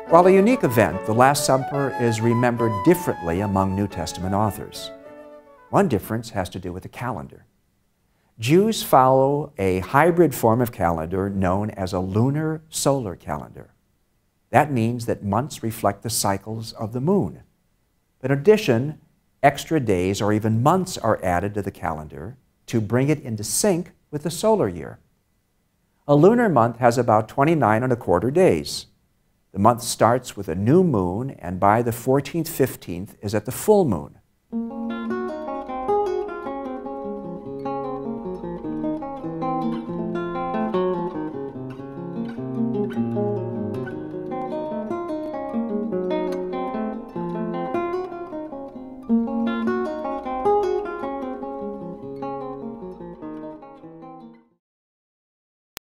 While a unique event, the Last Supper is remembered differently among New Testament authors. One difference has to do with the calendar. Jews follow a hybrid form of calendar known as a lunar solar calendar. That means that months reflect the cycles of the moon. But in addition, extra days or even months are added to the calendar to bring it into sync with the solar year. A lunar month has about 29¼ days. The month starts with a new moon, and by the 14th, 15th is at the full moon.